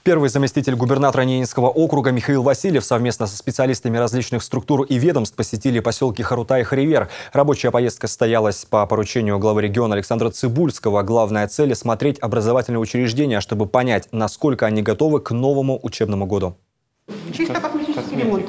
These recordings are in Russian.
Первый заместитель губернатора Ненецкого округа Михаил Васильев совместно со специалистами различных структур и ведомств посетили поселки Харута и Харивер. Рабочая поездка состоялась по поручению главы региона Александра Цыбульского. Главная цель – осмотреть образовательные учреждения, чтобы понять, насколько они готовы к новому учебному году. Чисто косметический ремонт.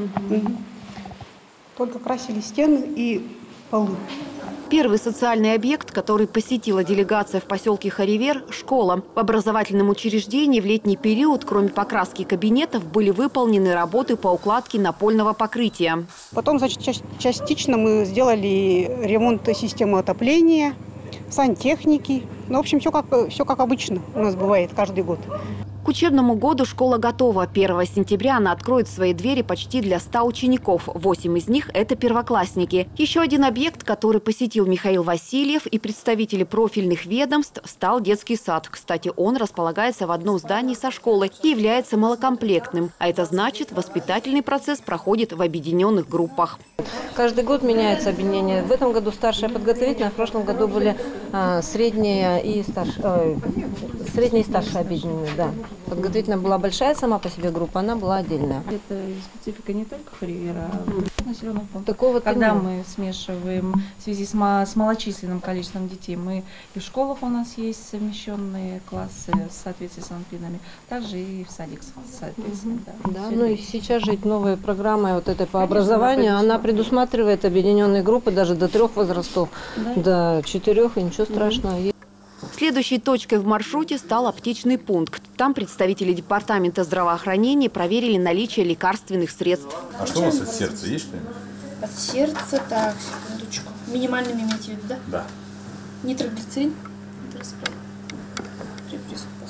Только красили стены и полы. Первый социальный объект, который посетила делегация в поселке Харивер – школа. В образовательном учреждении в летний период, кроме покраски кабинетов, были выполнены работы по укладке напольного покрытия. Потом, значит, частично мы сделали ремонт системы отопления, сантехники. Ну, в общем, все как обычно у нас бывает каждый год. К учебному году школа готова. 1 сентября она откроет свои двери почти для 100 учеников. 8 из них – это первоклассники. Еще один объект, который посетил Михаил Васильев и представители профильных ведомств, стал детский сад. Кстати, он располагается в одном здании со школой и является малокомплектным. А это значит, воспитательный процесс проходит в объединенных группах. Каждый год меняется объединение. В этом году старшая подготовительная, в прошлом году были средняя и старшая объединенные. Да. Подготовительная была большая сама по себе группа, она была отдельная. Это специфика не только Харивера, а населенных пунктов. Когда мы смешиваем в связи с малочисленным количеством детей, мы и в школах у нас есть совмещенные классы в соответствии с санпинами, также и в садик соответственно. Да, ну и сейчас же новая программа вот этой по образованию, она предусматривает объединенные группы даже до 3 возрастов, до 4, и ничего страшного. Следующей точкой в маршруте стал аптечный пункт. Там представители департамента здравоохранения проверили наличие лекарственных средств. А что у вас от сердца? Есть что-нибудь? От сердца, так, секундочку. Минимальными имеете в виду, да? Да. Нитроглицерин при приступах.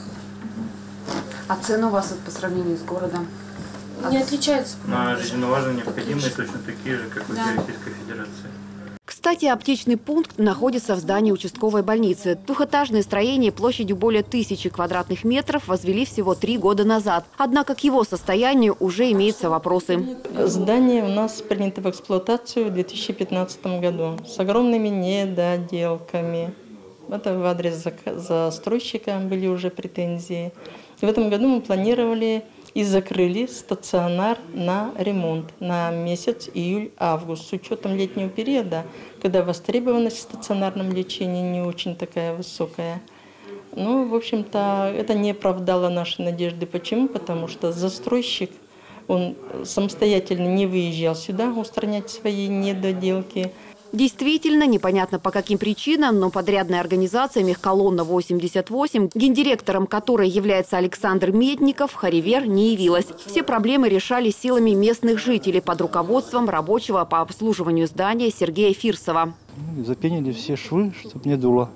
А цены у вас по сравнению с городом? Не отличаются. На жизненно важные необходимые точно такие же, как в Российской Федерации. Кстати, аптечный пункт находится в здании участковой больницы. Двухэтажное строение площадью более 1000 квадратных метров возвели всего 3 года назад. Однако к его состоянию уже имеются вопросы. Здание у нас принято в эксплуатацию в 2015 году с огромными недоделками. Это в адрес застройщика были уже претензии. И в этом году мы планировали и закрыли стационар на ремонт на месяц июль-август. С учетом летнего периода, когда востребованность в стационарном лечении не очень такая высокая. Ну, в общем-то, это не оправдало наши надежды. Почему? Потому что застройщик, он самостоятельно не выезжал сюда устранять свои недоделки. Действительно, непонятно по каким причинам, но подрядная организация «Мехколонна-88», гендиректором которой является Александр Медников, в Харивер не явилась. Все проблемы решали силами местных жителей под руководством рабочего по обслуживанию здания Сергея Фирсова. Запенили все швы, чтобы не дуло.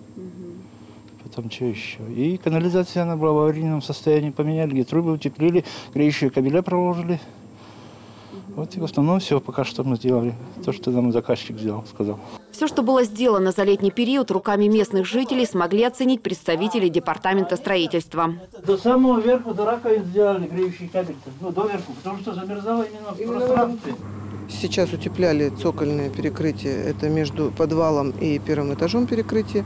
Потом что еще? И канализация, она была в аварийном состоянии, поменяли, трубы утеплили, греющие кабеля проложили. Вот и в основном все пока что мы сделали. То, что нам заказчик сказал. Все, что было сделано за летний период руками местных жителей, смогли оценить представители департамента строительства. До самого верху, до раковин сделали греющий кабель. Ну, до верху, потому что замерзало именно в пространстве. Сейчас утепляли цокольное перекрытие. Это между подвалом и 1 этажом перекрытие.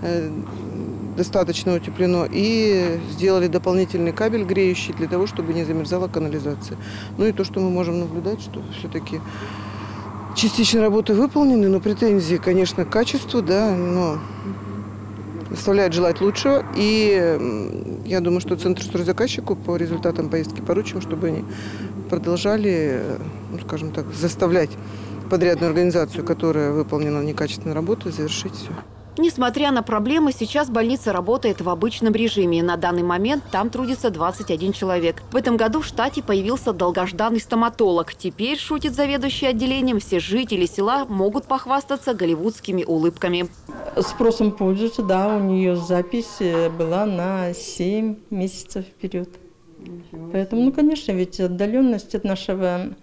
Достаточно утеплено. И сделали дополнительный кабель греющий для того, чтобы не замерзала канализация. Ну и то, что мы можем наблюдать, что все-таки частично работы выполнены, но претензии, конечно, к качеству, да, но оставляет желать лучшего. И я думаю, что Центр стройзаказчику по результатам поездки поручим, чтобы они продолжали, ну, скажем так, заставлять подрядную организацию, которая выполнила некачественную работу, завершить все. Несмотря на проблемы, сейчас больница работает в обычном режиме. На данный момент там трудится 21 человек. В этом году в штате появился долгожданный стоматолог. Теперь, шутит заведующий отделением, все жители села могут похвастаться голливудскими улыбками. Спросом пользуются, да, у нее запись была на 7 месяцев вперед. Поэтому, ну, конечно, ведь отдаленность от нашего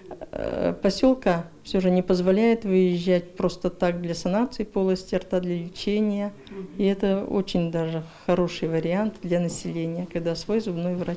поселка все же не позволяет выезжать просто так для санации полости рта, для лечения. И это очень даже хороший вариант для населения, когда свой зубной врач.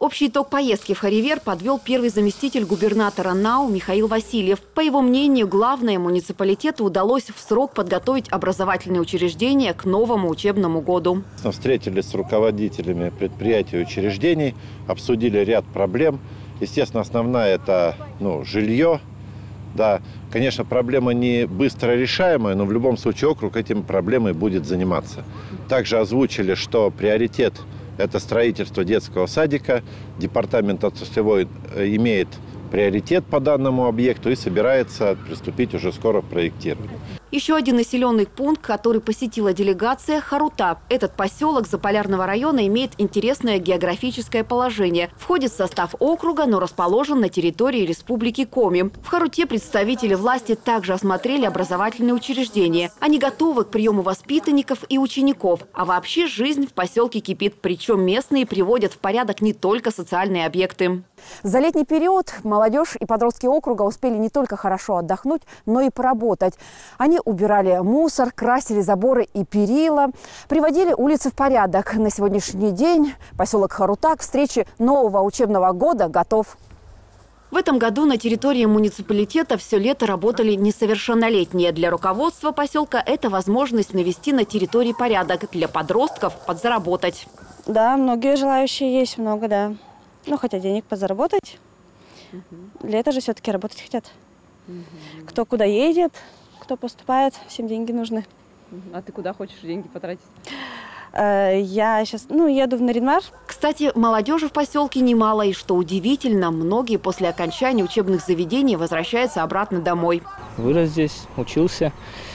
Общий итог поездки в Харивер подвел первый заместитель губернатора НАУ Михаил Васильев. По его мнению, главное, муниципалитету удалось в срок подготовить образовательные учреждения к новому учебному году. Мы встретились с руководителями предприятий и учреждений, обсудили ряд проблем. Естественно, основная – это жилье. Да, конечно, проблема не быстро решаемая, но в любом случае округ этим проблемой будет заниматься. Также озвучили, что приоритет – это строительство детского садика. Департамент отраслевой имеет приоритет по данному объекту и собирается приступить уже скоро к проектированию. Еще один населенный пункт, который посетила делегация – Харута. Этот поселок Заполярного района имеет интересное географическое положение. Входит в состав округа, но расположен на территории Республики Коми. В Харуте представители власти также осмотрели образовательные учреждения. Они готовы к приему воспитанников и учеников. А вообще жизнь в поселке кипит. Причем местные приводят в порядок не только социальные объекты. За летний период молодежь и подростки округа успели не только хорошо отдохнуть, но и поработать. Они убирали мусор, красили заборы и перила, приводили улицы в порядок. На сегодняшний день поселок Харута к встрече нового учебного года готов. В этом году на территории муниципалитета все лето работали несовершеннолетние. Для руководства поселка это возможность навести на территории порядок. Для подростков подзаработать. Да, многие желающие есть, много, да. Хотя денег подзаработать. Лето же все-таки работать хотят. Кто куда едет, кто поступает, всем деньги нужны. А ты куда хочешь деньги потратить? Я сейчас, еду в Наринмар. Кстати, молодежи в поселке немало. И что удивительно, многие после окончания учебных заведений возвращаются обратно домой. Вырос здесь, учился.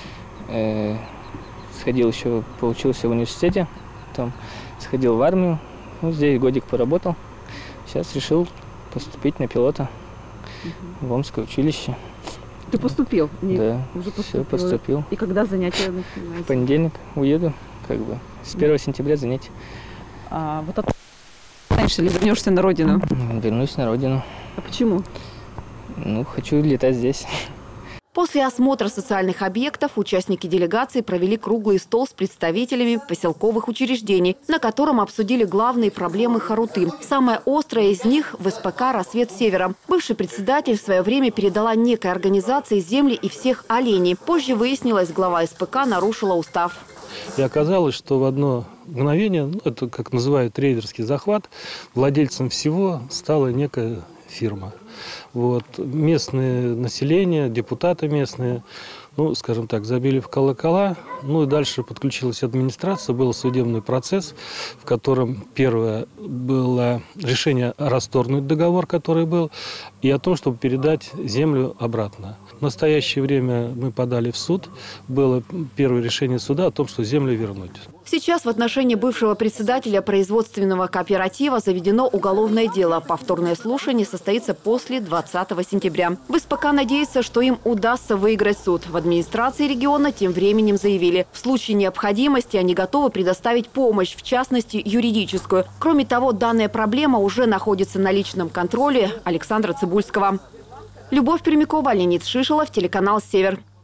Сходил еще, поучился в университете. Потом сходил в армию. Здесь годик поработал. Сейчас решил поступить на пилота в Омское училище. Ты поступил? Да, уже все, поступил. И когда занятия начинаются? В понедельник уеду, с 1 сентября занятия. Останешься или вернешься на родину? Вернусь на родину. А почему? Хочу летать здесь. После осмотра социальных объектов участники делегации провели круглый стол с представителями поселковых учреждений, на котором обсудили главные проблемы Харуты. Самая острая из них – в СПК «Рассвет Севера». Бывший председатель в свое время передала некой организации земли и всех оленей. Позже выяснилось, глава СПК нарушила устав. И оказалось, что в одно мгновение, это как называют трейдерский захват, владельцем всего стала некая фирма. Местное население, депутаты местные, скажем так, забили в колокола. И дальше подключилась администрация, был судебный процесс, в котором первое было решение расторгнуть договор, который был, и о том, чтобы передать землю обратно. В настоящее время мы подали в суд. Было первое решение суда о том, что землю вернуть. Сейчас в отношении бывшего председателя производственного кооператива заведено уголовное дело. Повторное слушание состоится после 20 сентября. В СПК надеется, что им удастся выиграть суд. В администрации региона тем временем заявили, в случае необходимости они готовы предоставить помощь, в частности юридическую. Кроме того, данная проблема уже находится на личном контроле Александра Цибульского. Любовь Пермякова, Леонид Шишелов, телеканал «Север».